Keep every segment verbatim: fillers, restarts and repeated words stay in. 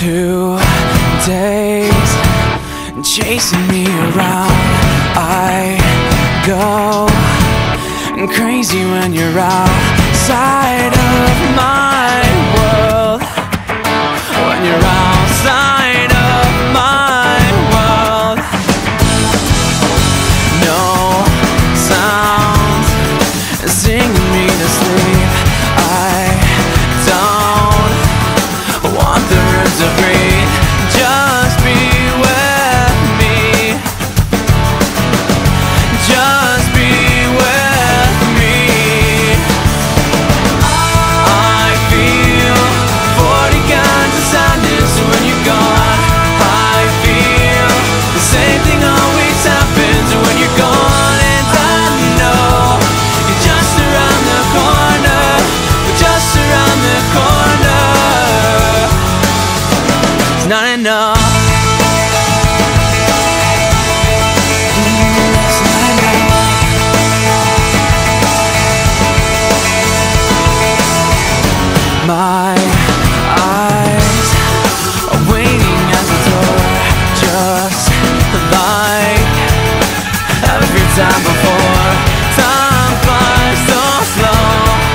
two days chasing me around. I go crazy when you're outside of my world. When you're outside of my world, no sounds singing me to sleep. I don't want the room to breathe. Just be with me. Just be with me. I feel forty kinds of sadness when you're gone. I feel the same thing always happens when you're gone. And I know you're just around the corner. We're just around the corner. It's not enough. My eyes are waiting at the door, just like every time before. Time flies so slow.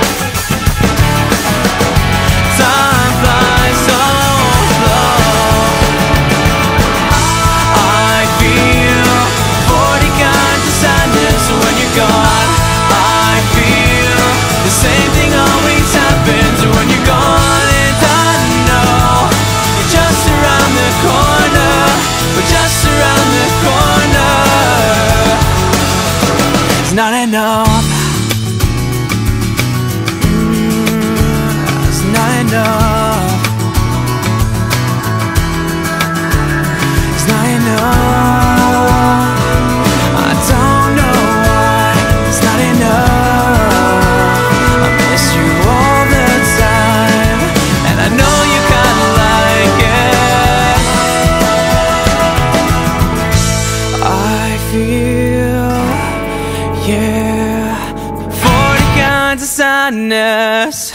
Time flies so slow. I feel forty kinds of sadness when you're gone. I feel the same thing always happens when you're gone. And I know you're just around the corner. We're just around the corner. It's not enough. Mm, it's not enough. It's not enough. I don't know why it's not enough. I miss you all the time, and I know you kinda like it. I feel, yeah, forty kinds of sadness.